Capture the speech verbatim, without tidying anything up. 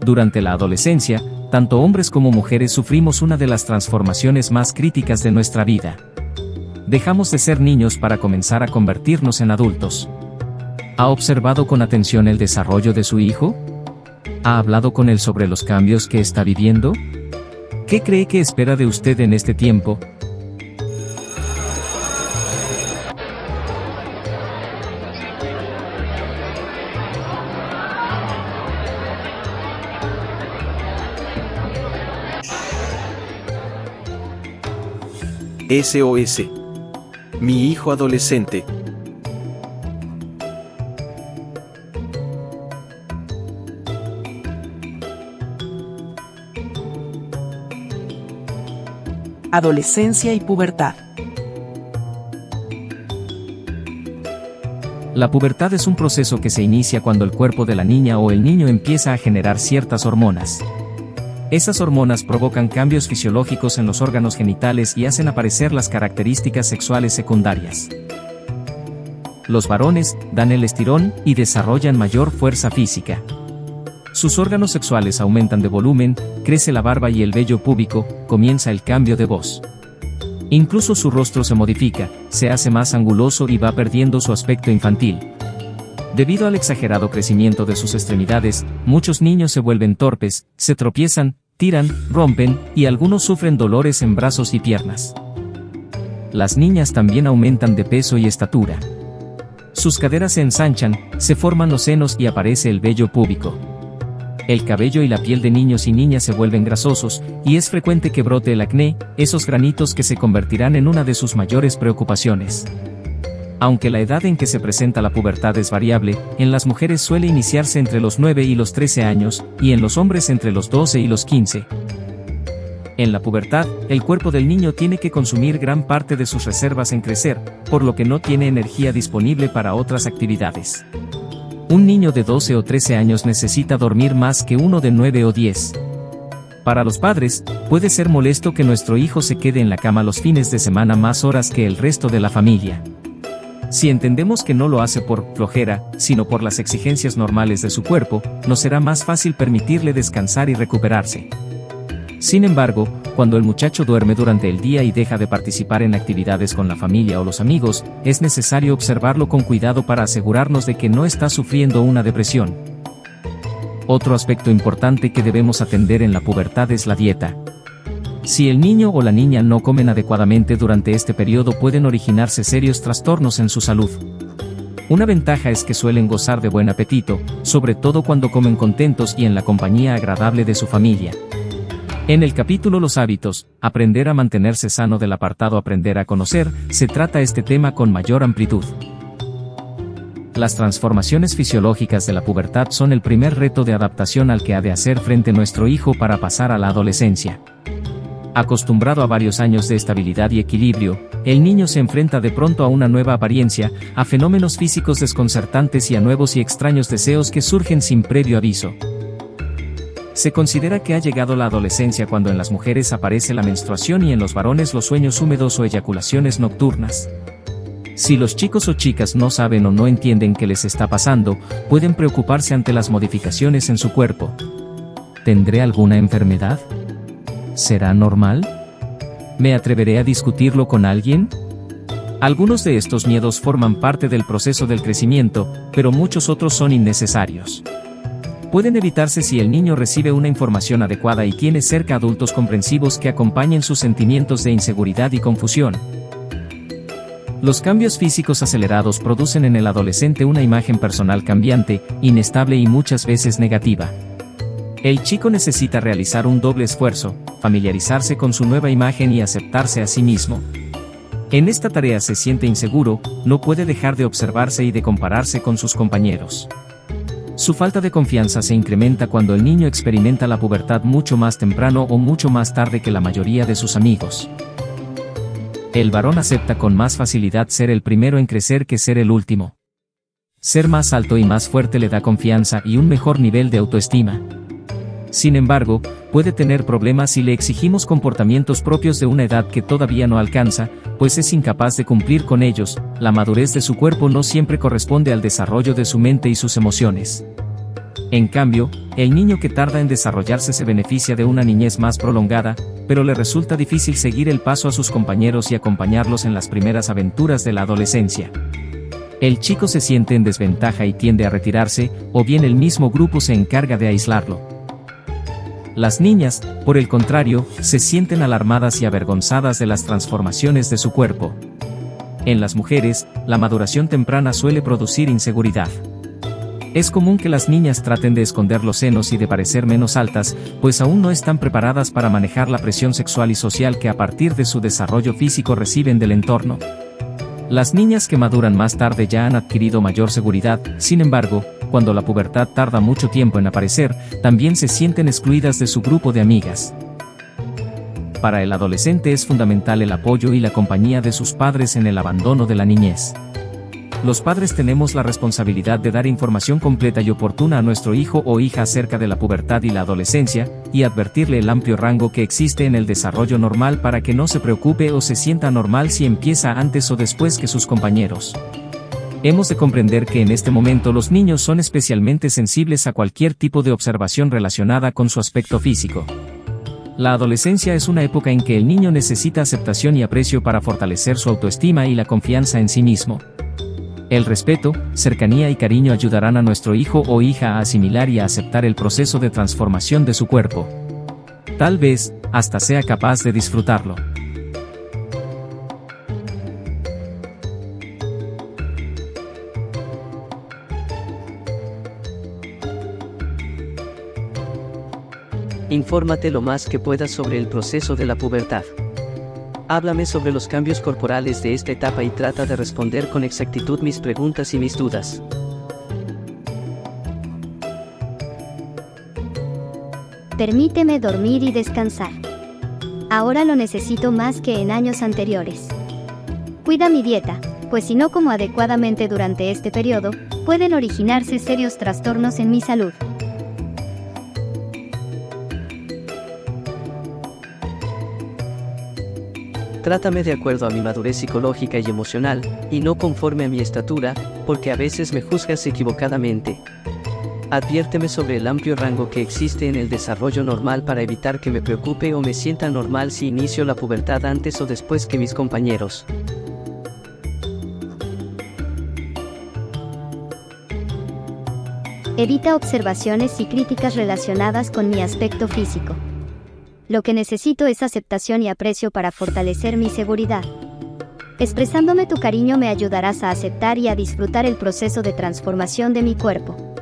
Durante la adolescencia, tanto hombres como mujeres sufrimos una de las transformaciones más críticas de nuestra vida. Dejamos de ser niños para comenzar a convertirnos en adultos. ¿Ha observado con atención el desarrollo de su hijo? ¿Ha hablado con él sobre los cambios que está viviendo? ¿Qué cree que espera de usted en este tiempo? S O S. Mi hijo adolescente. Adolescencia y pubertad. La pubertad es un proceso que se inicia cuando el cuerpo de la niña o el niño empieza a generar ciertas hormonas. Esas hormonas provocan cambios fisiológicos en los órganos genitales y hacen aparecer las características sexuales secundarias. Los varones dan el estirón y desarrollan mayor fuerza física. Sus órganos sexuales aumentan de volumen, crece la barba y el vello púbico, comienza el cambio de voz. Incluso su rostro se modifica, se hace más anguloso y va perdiendo su aspecto infantil. Debido al exagerado crecimiento de sus extremidades, muchos niños se vuelven torpes, se tropiezan, tiran, rompen, y algunos sufren dolores en brazos y piernas. Las niñas también aumentan de peso y estatura. Sus caderas se ensanchan, se forman los senos y aparece el vello púbico. El cabello y la piel de niños y niñas se vuelven grasosos, y es frecuente que brote el acné, esos granitos que se convertirán en una de sus mayores preocupaciones. Aunque la edad en que se presenta la pubertad es variable, en las mujeres suele iniciarse entre los nueve y los trece años, y en los hombres entre los doce y los quince. En la pubertad, el cuerpo del niño tiene que consumir gran parte de sus reservas en crecer, por lo que no tiene energía disponible para otras actividades. Un niño de doce o trece años necesita dormir más que uno de nueve o diez. Para los padres, puede ser molesto que nuestro hijo se quede en la cama los fines de semana más horas que el resto de la familia. Si entendemos que no lo hace por flojera, sino por las exigencias normales de su cuerpo, nos será más fácil permitirle descansar y recuperarse. Sin embargo, cuando el muchacho duerme durante el día y deja de participar en actividades con la familia o los amigos, es necesario observarlo con cuidado para asegurarnos de que no está sufriendo una depresión. Otro aspecto importante que debemos atender en la pubertad es la dieta. Si el niño o la niña no comen adecuadamente durante este periodo, pueden originarse serios trastornos en su salud. Una ventaja es que suelen gozar de buen apetito, sobre todo cuando comen contentos y en la compañía agradable de su familia. En el capítulo Los hábitos, aprender a mantenerse sano del apartado Aprender a conocer, se trata este tema con mayor amplitud. Las transformaciones fisiológicas de la pubertad son el primer reto de adaptación al que ha de hacer frente nuestro hijo para pasar a la adolescencia. Acostumbrado a varios años de estabilidad y equilibrio, el niño se enfrenta de pronto a una nueva apariencia, a fenómenos físicos desconcertantes y a nuevos y extraños deseos que surgen sin previo aviso. Se considera que ha llegado la adolescencia cuando en las mujeres aparece la menstruación y en los varones los sueños húmedos o eyaculaciones nocturnas. Si los chicos o chicas no saben o no entienden qué les está pasando, pueden preocuparse ante las modificaciones en su cuerpo. ¿Tendré alguna enfermedad? ¿Será normal? ¿Me atreveré a discutirlo con alguien? Algunos de estos miedos forman parte del proceso del crecimiento, pero muchos otros son innecesarios. Pueden evitarse si el niño recibe una información adecuada y tiene cerca adultos comprensivos que acompañen sus sentimientos de inseguridad y confusión. Los cambios físicos acelerados producen en el adolescente una imagen personal cambiante, inestable y muchas veces negativa. El chico necesita realizar un doble esfuerzo, familiarizarse con su nueva imagen y aceptarse a sí mismo. En esta tarea se siente inseguro, no puede dejar de observarse y de compararse con sus compañeros. Su falta de confianza se incrementa cuando el niño experimenta la pubertad mucho más temprano o mucho más tarde que la mayoría de sus amigos. El varón acepta con más facilidad ser el primero en crecer que ser el último. Ser más alto y más fuerte le da confianza y un mejor nivel de autoestima. Sin embargo, puede tener problemas si le exigimos comportamientos propios de una edad que todavía no alcanza, pues es incapaz de cumplir con ellos. La madurez de su cuerpo no siempre corresponde al desarrollo de su mente y sus emociones. En cambio, El niño que tarda en desarrollarse se beneficia de una niñez más prolongada, pero le resulta difícil seguir el paso a sus compañeros y acompañarlos en las primeras aventuras de la adolescencia. El chico se siente en desventaja y tiende a retirarse, o bien el mismo grupo se encarga de aislarlo. Las niñas, por el contrario, se sienten alarmadas y avergonzadas de las transformaciones de su cuerpo. En las mujeres, la maduración temprana suele producir inseguridad. Es común que las niñas traten de esconder los senos y de parecer menos altas, pues aún no están preparadas para manejar la presión sexual y social que a partir de su desarrollo físico reciben del entorno. Las niñas que maduran más tarde ya han adquirido mayor seguridad, sin embargo, cuando la pubertad tarda mucho tiempo en aparecer, también se sienten excluidas de su grupo de amigas. Para el adolescente es fundamental el apoyo y la compañía de sus padres en el abandono de la niñez. Los padres tenemos la responsabilidad de dar información completa y oportuna a nuestro hijo o hija acerca de la pubertad y la adolescencia, y advertirle el amplio rango que existe en el desarrollo normal para que no se preocupe o se sienta normal si empieza antes o después que sus compañeros. Hemos de comprender que en este momento los niños son especialmente sensibles a cualquier tipo de observación relacionada con su aspecto físico. La adolescencia es una época en que el niño necesita aceptación y aprecio para fortalecer su autoestima y la confianza en sí mismo. El respeto, cercanía y cariño ayudarán a nuestro hijo o hija a asimilar y a aceptar el proceso de transformación de su cuerpo. Tal vez, hasta sea capaz de disfrutarlo. Infórmate lo más que puedas sobre el proceso de la pubertad. Háblame sobre los cambios corporales de esta etapa y trata de responder con exactitud mis preguntas y mis dudas. Permíteme dormir y descansar. Ahora lo necesito más que en años anteriores. Cuida mi dieta, pues si no como adecuadamente durante este periodo, pueden originarse serios trastornos en mi salud. Trátame de acuerdo a mi madurez psicológica y emocional, y no conforme a mi estatura, porque a veces me juzgas equivocadamente. Adviérteme sobre el amplio rango que existe en el desarrollo normal para evitar que me preocupe o me sienta normal si inicio la pubertad antes o después que mis compañeros. Evita observaciones y críticas relacionadas con mi aspecto físico. Lo que necesito es aceptación y aprecio para fortalecer mi seguridad. Expresándome tu cariño me ayudarás a aceptar y a disfrutar el proceso de transformación de mi cuerpo.